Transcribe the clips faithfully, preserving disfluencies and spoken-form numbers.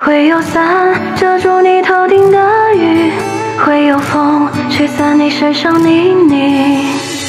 会有伞遮住你头顶的雨，会有风吹散你身上泥泞。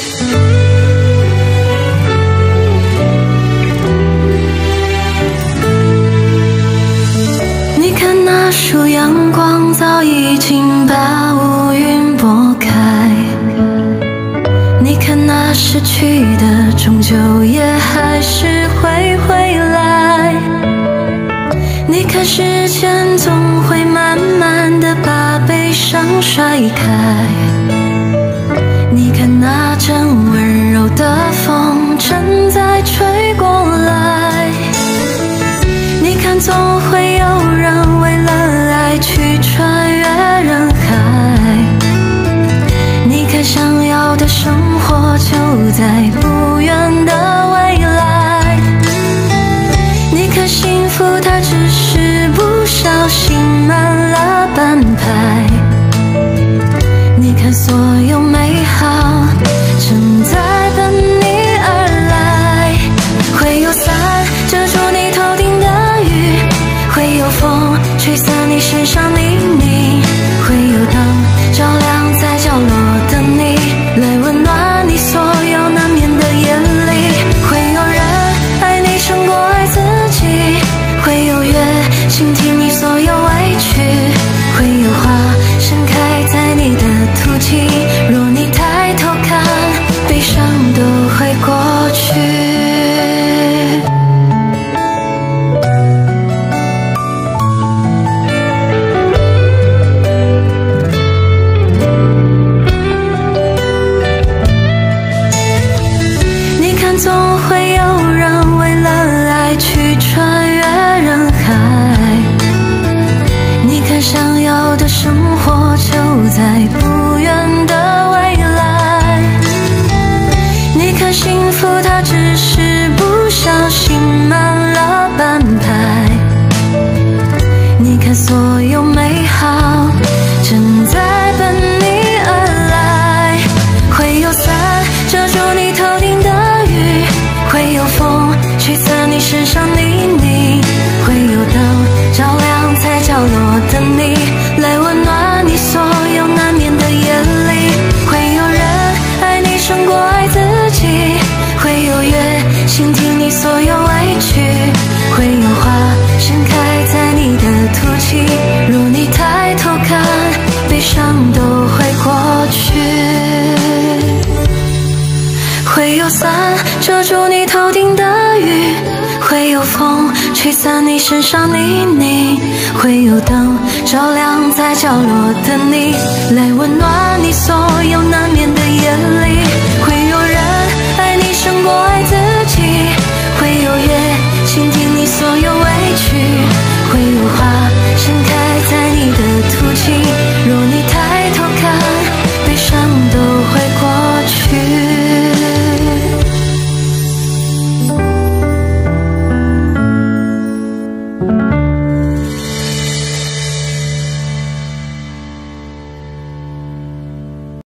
你看那束阳光早已经把乌云拨开，你看那失去的终究也还是会回来，你看时间总会慢慢地把悲伤甩开，你看那阵温柔的风正在吹过来，你看总会有人为了爱去穿越人海，你看想要的生活就在不远的未来，你看幸福它只是不小心慢了半拍，你看所有美好正在等你而来，会有伞遮住你头顶的雨，会有风吹散你身上泥泞，会有灯照亮在角落的你，来温暖你所有难眠的夜里，会有人爱你胜过爱自己，会有月倾听你所有委屈，会有花盛开在你的途径，若你抬头看，悲伤都会过去。总会有人为了爱去穿越人海，你看想要的生活就在不远的未来，你看幸福它只是不小心慢了半拍，你看所有美好正在等你而来，会有伞遮住你头顶的雨，会有风吹散你身上泥泞，会有灯照亮在角落的你，来温暖你所有难眠的夜里，会有人爱你胜过爱自己，会有月倾听你所有委屈，会有花盛开在你的途径，若你抬头看，悲伤都会过去，会有伞遮住你头顶的雨，会有风吹散你身上泥泞，会有灯照亮在角落的你，来温暖你所有难眠的夜里，